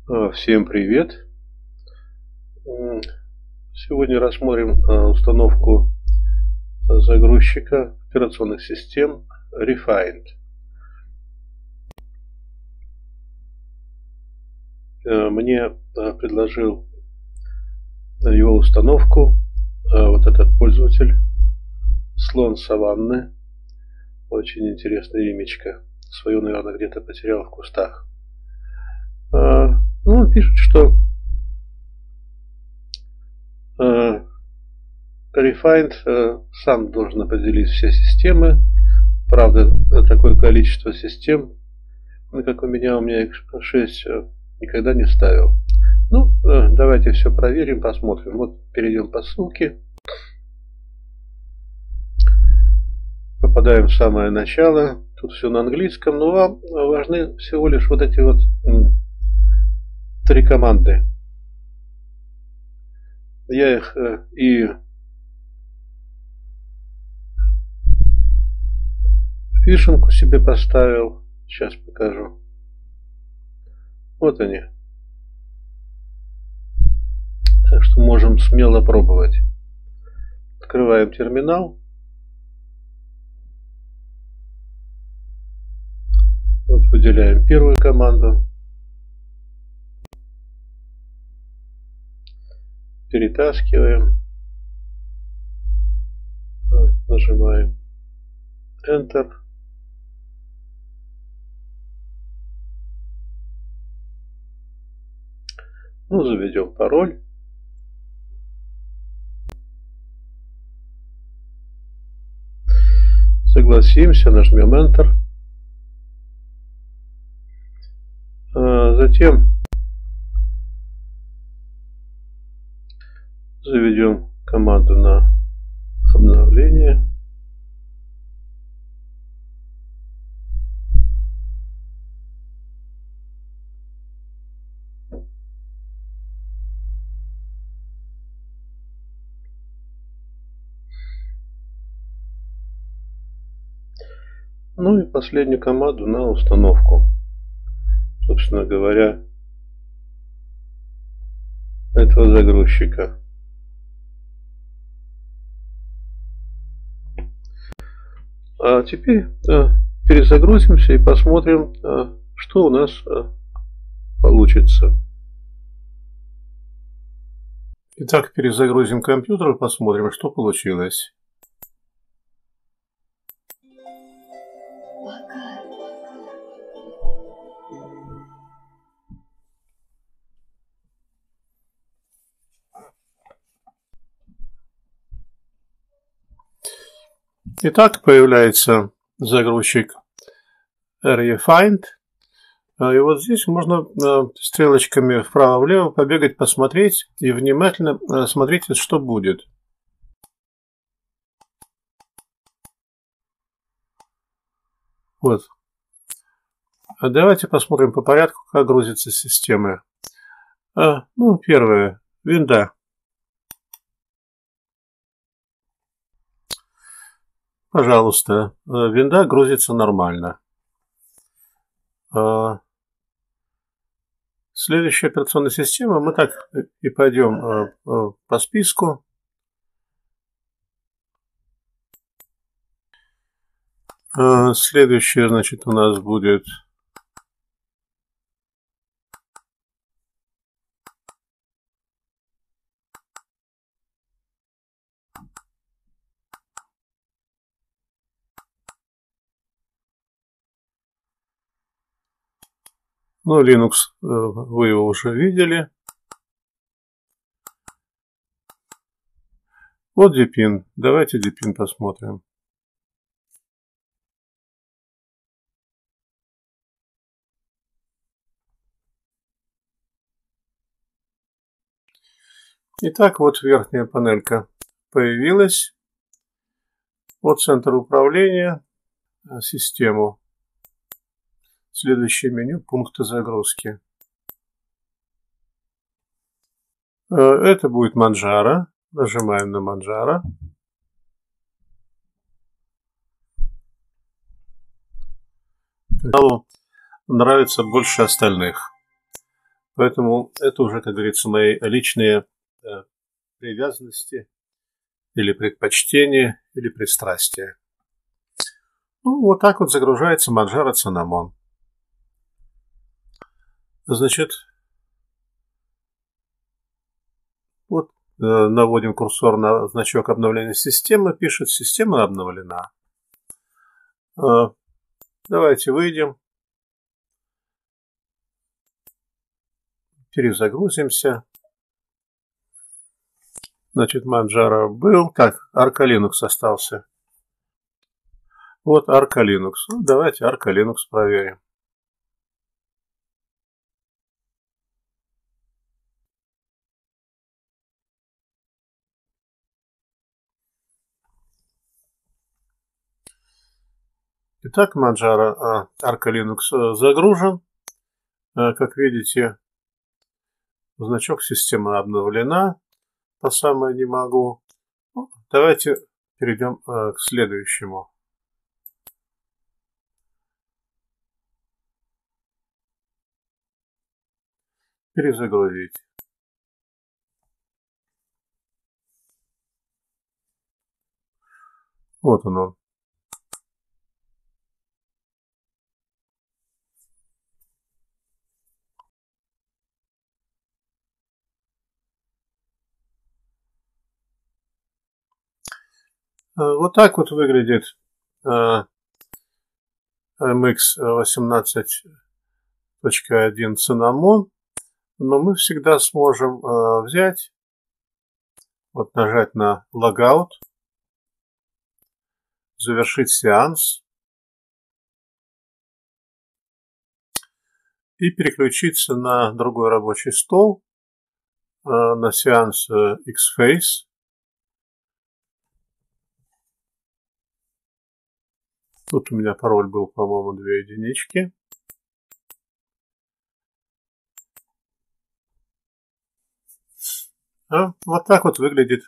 Всем привет! Сегодня рассмотрим установку загрузчика операционных систем Refined. Мне предложил его установку вот этот пользователь Слон Саванны. Очень интересное имечко. Свою, наверное, где-то потерял в кустах. Он пишет, что Refined сам должен определить все системы. Правда, такое количество систем, как у меня их 6, никогда не ставил. Давайте все проверим, посмотрим. Вот перейдем по ссылке. Попадаем в самое начало. Тут все на английском, но вам важны всего лишь вот эти вот 3 команды. Я их и вишенку себе поставил. Сейчас покажу. Вот они. Так что можем смело пробовать. Открываем терминал. Вот выделяем первую команду. Перетаскиваем. Нажимаем Enter. Заведем пароль. Согласимся, нажмем Enter. Затем заведем команду на обновление. И последнюю команду на установку. Собственно говоря, этого загрузчика. А теперь перезагрузимся и посмотрим, что у нас получится. Итак, перезагрузим компьютер и посмотрим, что получилось. Итак, появляется загрузчик Refined. И вот здесь можно стрелочками вправо-влево побегать, посмотреть и внимательно смотрите, что будет. Вот. Давайте посмотрим по порядку, как грузятся системы. Первое. Винда. Пожалуйста, винда грузится нормально. Следующая операционная система. Мы так и пойдем по списку. Следующее, значит, у нас будет Linux, вы его уже видели. Вот Deepin. Давайте Deepin посмотрим. Итак, вот верхняя панелька появилась. Вот центр управления, систему. Следующее меню, пункты загрузки. Это будет Manjaro. Нажимаем на Manjaro. Нравится больше остальных. Поэтому это уже, как говорится, мои личные привязанности или предпочтения, или пристрастия. Ну, вот так вот загружается Manjaro Cinnamon. Значит, вот наводим курсор на значок обновления системы, пишет: система обновлена. Давайте выйдем, перезагрузимся. Значит, Manjaro был. Так, Arca Linux остался. Вот Arca Linux. Ну, давайте Arca Linux проверим. Итак, Manjaro Arca Linux загружен. Как видите, значок системы обновлена. По самое не могу. Ну, давайте перейдем к следующему. Перезагрузить. Вот он. Вот так вот выглядит MX18.1 Cinnamon. Но мы всегда сможем взять, вот нажать на Logout, завершить сеанс и переключиться на другой рабочий стол, на сеанс Xface. Тут у меня пароль был, по-моему, 2 единички. Вот так вот выглядит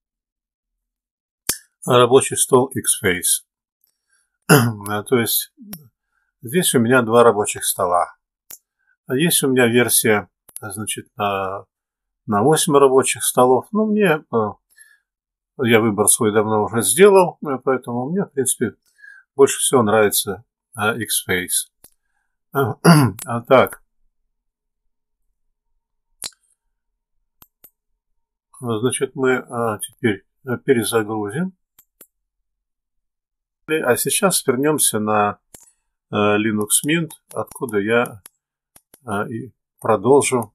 рабочий стол Xface. То есть здесь у меня 2 рабочих стола. Есть у меня версия, значит, на 8 рабочих столов. Ну, я выбор свой давно уже сделал, поэтому мне, в принципе, больше всего нравится Xface. Так. Значит, мы теперь перезагрузим. А сейчас вернемся на Linux Mint, откуда я и продолжу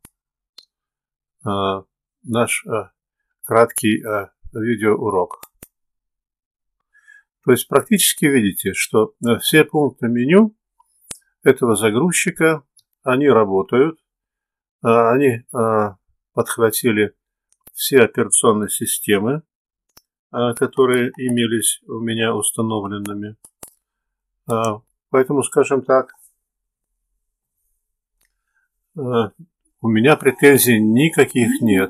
наш краткий видеоурок. То есть практически видите, что все пункты меню этого загрузчика, они работают, они подхватили все операционные системы, которые имелись у меня установленными. Поэтому, скажем так, у меня претензий никаких нет.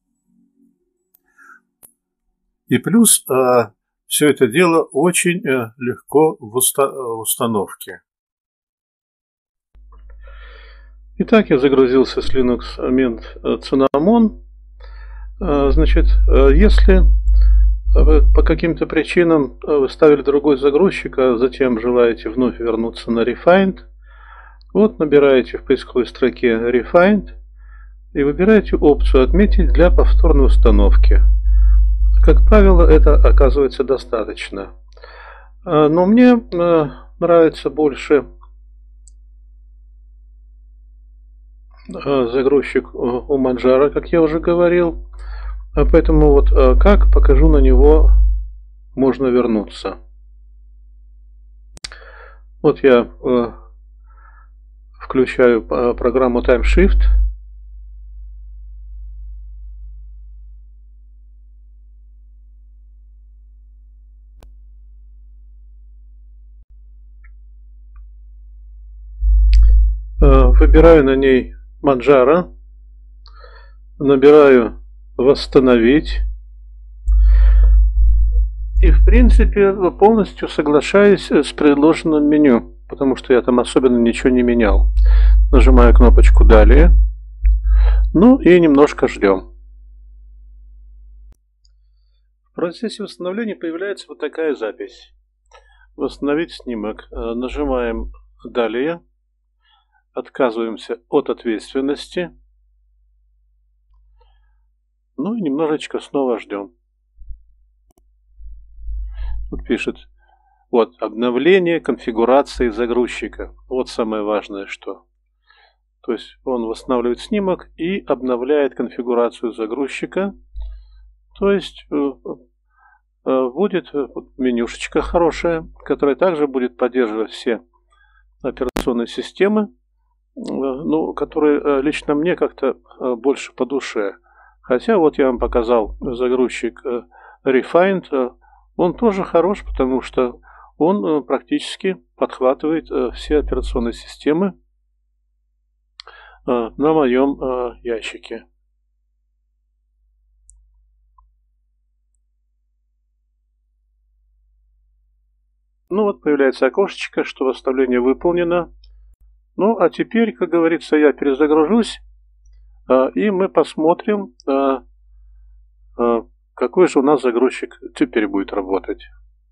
И плюс все это дело очень легко в установке. Итак, я загрузился с Linux Mint Cinnamon. Значит, если по каким-то причинам вы ставили другой загрузчик, а затем желаете вновь вернуться на Refined, вот набираете в поисковой строке Refined и выбираете опцию «Отметить для повторной установки». Как правило, это оказывается достаточно. Но мне нравится больше загрузчик у Manjaro, как я уже говорил. Поэтому вот как покажу, на него можно вернуться. Вот я включаю программу TimeShift. Выбираю на ней Manjaro, набираю «Восстановить». И, в принципе, полностью соглашаюсь с предложенным меню, потому что я там особенно ничего не менял. Нажимаю кнопочку «Далее». Ну и немножко ждем. В процессе восстановления появляется вот такая запись. Восстановить снимок. Нажимаем «Далее». Отказываемся от ответственности. Ну и немножечко снова ждем. Тут пишет, вот, обновление конфигурации загрузчика. Вот самое важное, что. То есть он восстанавливает снимок и обновляет конфигурацию загрузчика. То есть будет менюшечка хорошая, которая также будет поддерживать все операционные системы, ну, которые лично мне как-то больше по душе. Хотя вот я вам показал загрузчик Refined, он тоже хорош, потому что он практически подхватывает все операционные системы на моем ящике. Ну вот появляется окошечко, что восстановление выполнено. Ну а теперь, как говорится, я перезагружусь, и мы посмотрим, какой же у нас загрузчик теперь будет работать.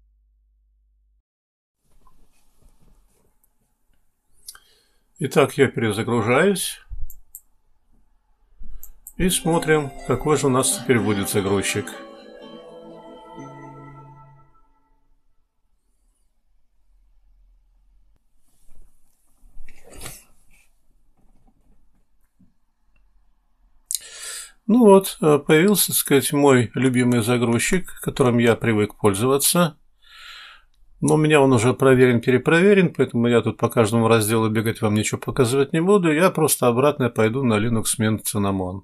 Итак, я перезагружаюсь. И смотрим, какой же у нас теперь будет загрузчик. Ну вот, появился, так сказать, мой любимый загрузчик, которым я привык пользоваться. Но у меня он уже проверен-перепроверен, поэтому я тут по каждому разделу бегать вам ничего показывать не буду. Я просто обратно пойду на Linux Mint Cinnamon.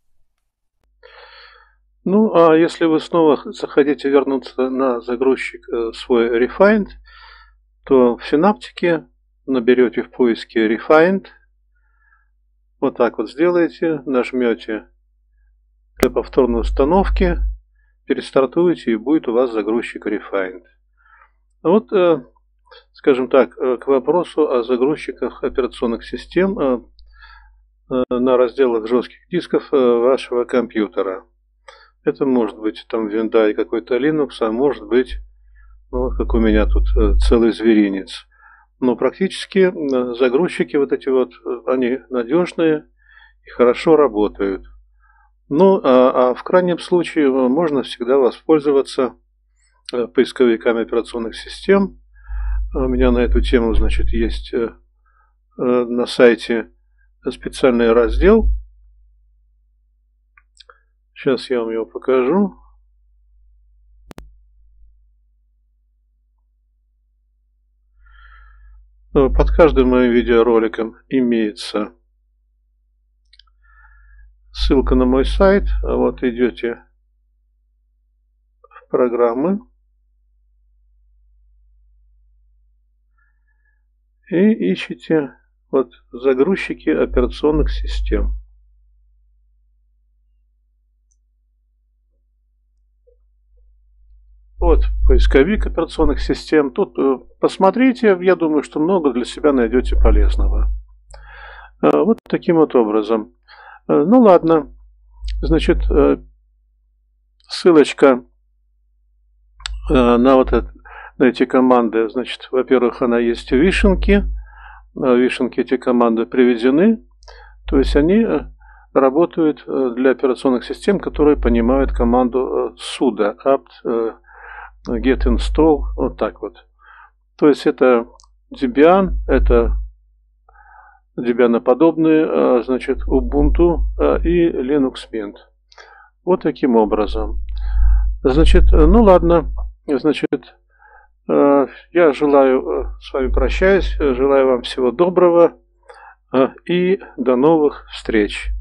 Ну, а если вы снова захотите вернуться на загрузчик свой Refined, то в Синаптике наберете в поиске Refined. Вот так вот сделаете, нажмете для повторной установки, перестартуете, и будет у вас загрузчик Refined. Вот, скажем так, к вопросу о загрузчиках операционных систем на разделах жестких дисков вашего компьютера. Это может быть там винда и какой-то Linux, а может быть, ну, как у меня тут целый зверинец. Но практически загрузчики вот эти вот, они надежные и хорошо работают. Ну, а в крайнем случае можно всегда воспользоваться поисковиками операционных систем. У меня на эту тему, значит, есть на сайте специальный раздел. Сейчас я вам его покажу. Под каждым моим видеороликом имеется ссылка на мой сайт. Вот идете в программы и ищите вот загрузчики операционных систем. Вот поисковик операционных систем. Тут посмотрите, я думаю, что много для себя найдете полезного. Вот таким вот образом. Ну ладно, значит, ссылочка на вот на эти команды, значит, во-первых, она есть в вишенке. В вишенке эти команды приведены, то есть они работают для операционных систем, которые понимают команду sudo apt get install, вот так вот. То есть это Debian, это Debian-подобные, значит, Ubuntu и Linux Mint. Вот таким образом. Значит, ну ладно, значит, я желаю, с вами прощаюсь, желаю вам всего доброго и до новых встреч.